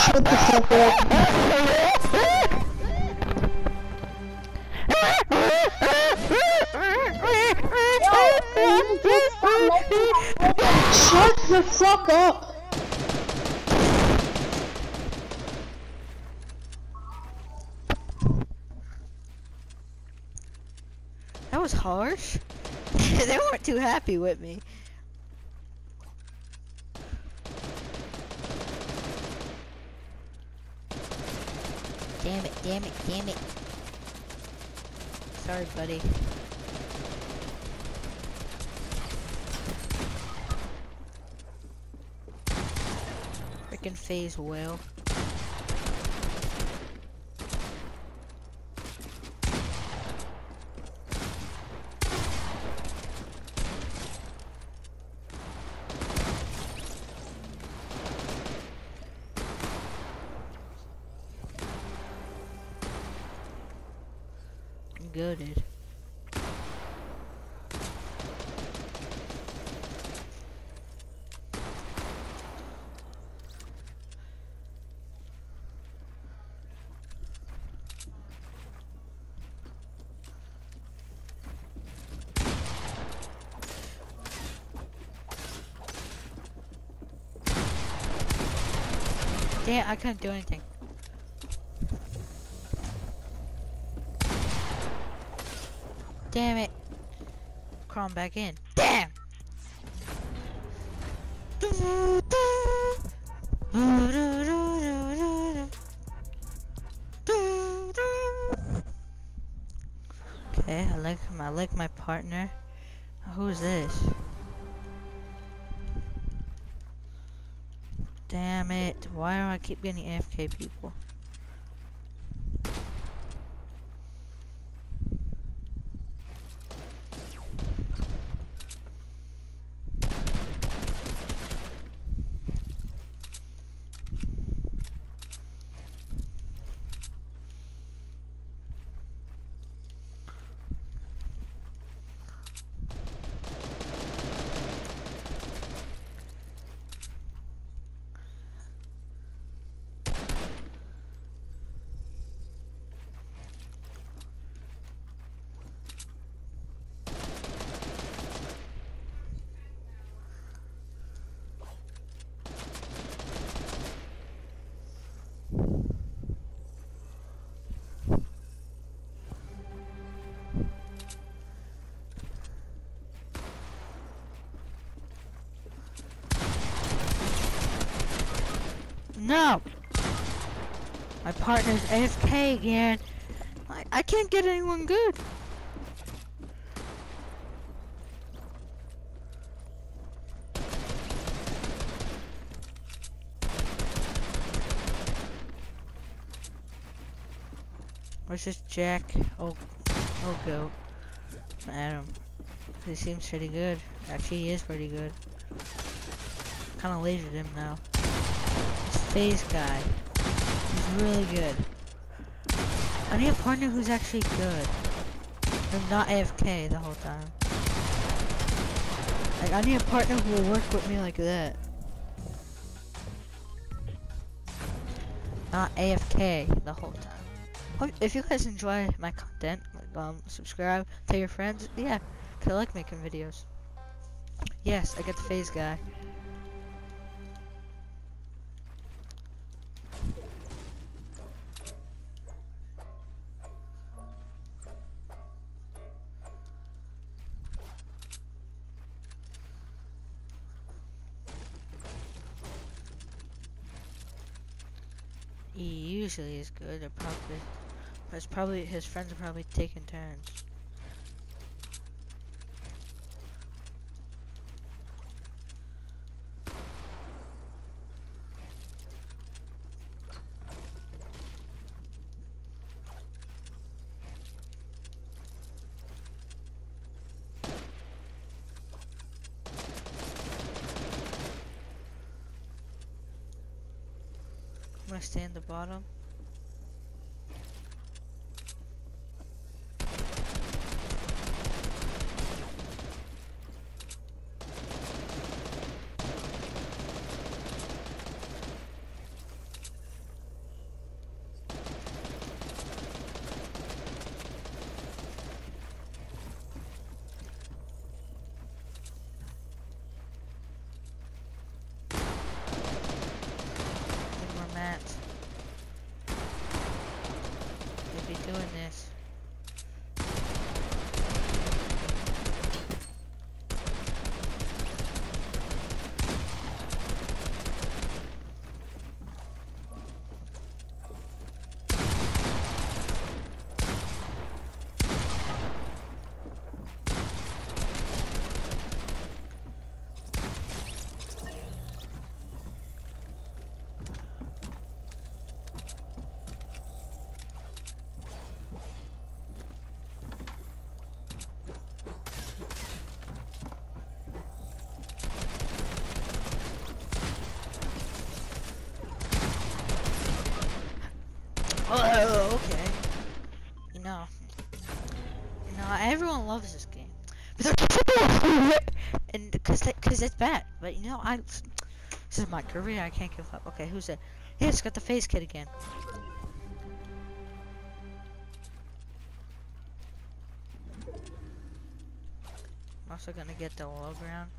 Shut the fuck up. Shut the fuck up. That was harsh. They weren't too happy with me. Damn it, damn it, damn it. Sorry, buddy. Frickin' phase whale. Goated. Damn, I couldn't do anything. Damn it. Crawling back in. Damn! Okay, I like my partner. Who's this? Damn it. Why do I keep getting AFK people? No! My partner's AFK again. I can't get anyone good. Where's this Jack? Oh go. Adam. He seems pretty good. Actually, he is pretty good. Kind of lasered him now. Phase guy. He's really good. I need a partner who's actually good. And not AFK the whole time. Like, I need a partner who will work with me like that. Not AFK the whole time. Hope if you guys enjoy my content, like, subscribe, tell your friends. Yeah, 'cause I like making videos. Yes, I get the phase guy. He usually is good. His friends are probably taking turns. I'm gonna stay in the bottom. Oh, okay. You know, everyone loves this game. And cause it's bad. But you know, this is my career. I can't give up. Okay, who's that? Hey, it's got the face kit again. I'm also gonna get the low ground.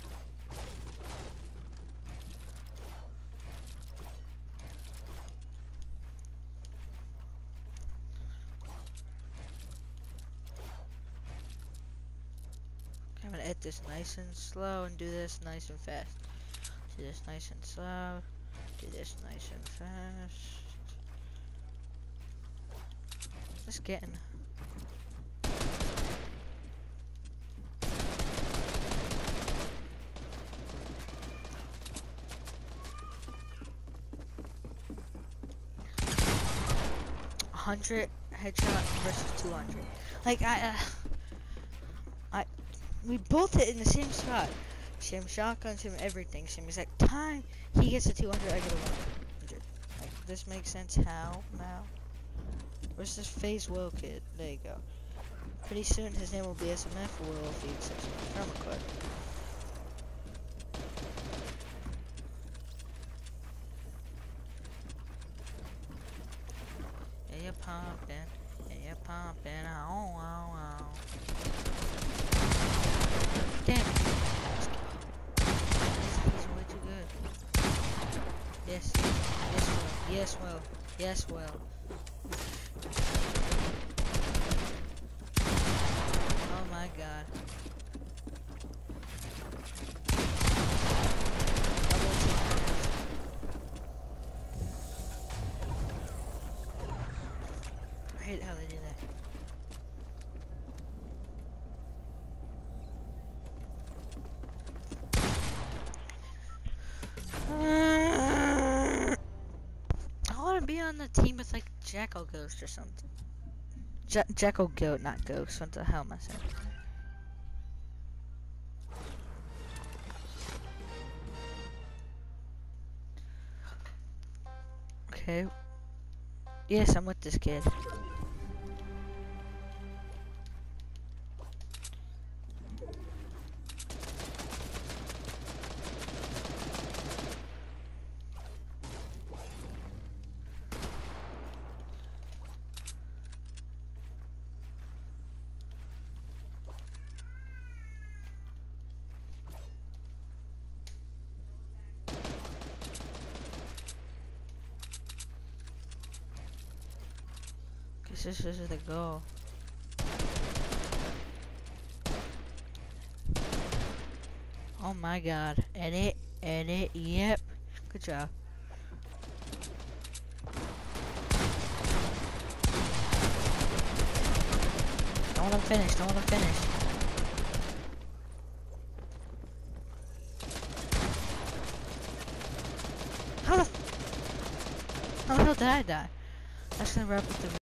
I'm gonna hit this nice and slow and do this nice and fast. Do this nice and slow. Do this nice and fast. Just getting. $100 headshot versus 200. Like we both hit in the same spot, same shotgun, same everything, same exact time. He gets a 200, I get a 100. Like this makes sense. How now? Where's this Phase Will kid? There you go. Pretty soon his name will be SMF Will if he accepts my friend request. Yeah, you're pumping. Yeah, you're pumping. Oh, oh, oh. Damn it. He's way too good. Yes. Yes, Will. Yes, Will. Oh my god. I hate how they do that. I want to be on the team with like Jackal Ghost or something. Jackal Goat, not Ghost. What the hell am I saying? Okay. Yes, I'm with this kid. This is the goal. Oh my god. Edit, yep. Good job. Don't let him finish, don't let him finish. How the hell did I die? That's gonna wrap up the